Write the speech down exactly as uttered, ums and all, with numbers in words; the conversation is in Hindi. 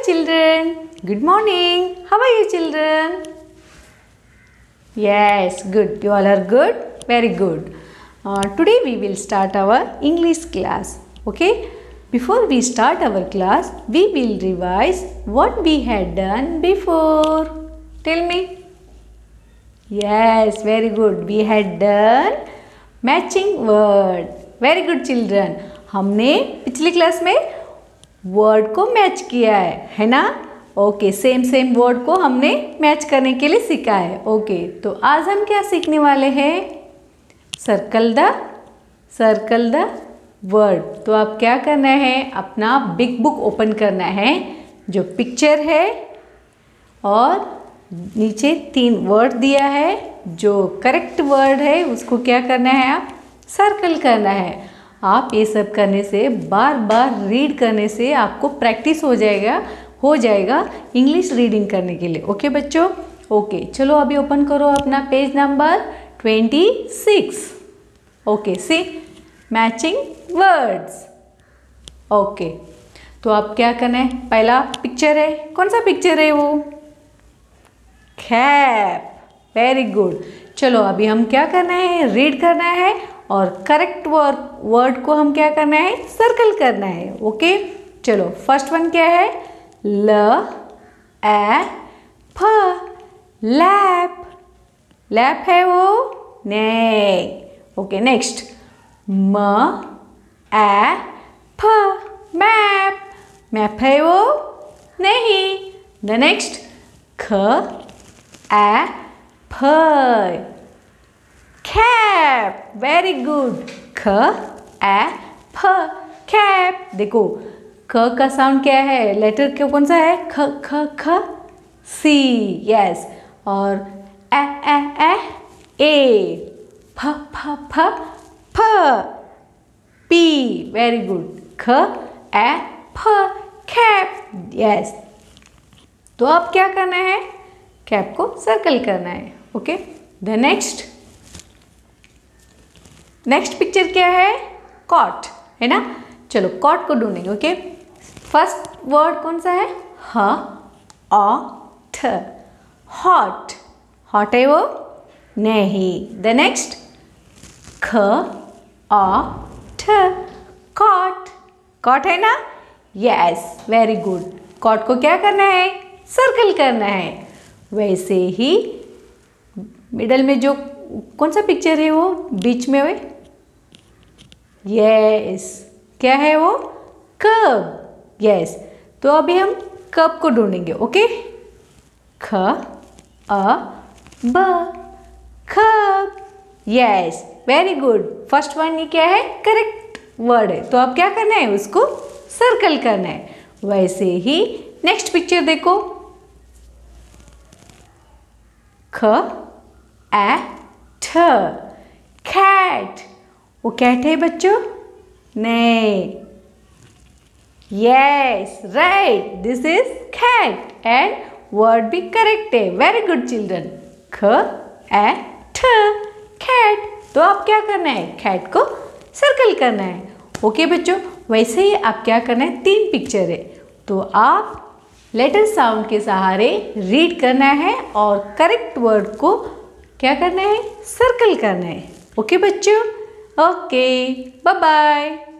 children. Good morning. How are you children? Yes, good. You all are good? Very good. Uh, today we will start our English class. Okay? Before we start our class, we will revise what we had done before. Tell me. Yes, very good. We had done matching word. Very good children. हमने पिछली क्लास में वर्ड को मैच किया है, है ना? ओके, सेम सेम वर्ड को हमने मैच करने के लिए सीखा है. ओके, तो आज हम क्या सीखने वाले हैं? Circle the circle the word. तो आप क्या करना है? अपना बिग बुक ओपन करना है, जो पिक्चर है और नीचे तीन वर्ड दिया है. जो करेक्ट वर्ड है उसको क्या करना है? आप सर्कल करना है. आप ये सब करने से, बार बार रीड करने से आपको प्रैक्टिस हो जाएगा हो जाएगा इंग्लिश रीडिंग करने के लिए. ओके बच्चों? ओके, चलो अभी ओपन करो अपना page number twenty six. Okay, see matching words. Okay, तो आप क्या करना है? पहला पिक्चर है. कौन सा पिक्चर है वो? कैप. Very good. चलो अभी हम क्या करना है? रीड करना है और करेक्ट वर्ड वर्ड को हम क्या करना है? सर्कल करना है. ओके, चलो फर्स्ट वन क्या है? ल ए फ. लैप. लैप है वो? नहीं. ओके, नेक्स्ट म ए फ. मैप. मैप है वो? नहीं. द नेक्स्ट ख ए फ. कैप. Very good. ख ए फ. कैप. देखो ख का साउंड क्या है? लेटर क्यों कौन सा है? ख ख ख. सी. यस. और ए ए ए ए. फ फ फ फ. पी. Very good. ख ए फ. कैप. यस. तो अब क्या करना है? कैप को सर्कल करना है. Okay, the next next picture क्या है? कॉट, है ना? चलो कॉट को ढूंढेंगे. ओके, फर्स्ट वर्ड कौन सा है? ह अ ठ. हॉट. हॉट है वो? नहीं. द नेक्स्ट ख अ ठ. कॉट. कॉट है ना? Yes, very good. कॉट को क्या करना है? सर्कल करना है. वैसे ही मिडल में जो कौन सा पिक्चर है वो बीच में? हुए यस. क्या है वो? कप. यस. तो अभी हम कप को ढूंढेंगे. ओके, ख अ ब. Cup. Yes, very good. First one ये क्या है? करेक्ट वर्ड है. तो अब क्या करना है? उसको सर्कल करना है. वैसे ही नेक्स्ट पिक्चर देखो. ख ए ठ. कैट. वो कैट है बच्चों? नहीं. Yes, right. This is cat and word भी करेक्ट है. Very good children. ख ए ठ. कैट. तो आप क्या करना है? कैट को सर्कल करना है. ओके बच्चों, वैसे ही आप क्या करना है? तीन पिक्चर है, तो आप लेटर साउंड के सहारे रीड करना है और करेक्ट वर्ड को क्या करना है? सर्कल करना है. ओके बच्चों? Okay, bye bye.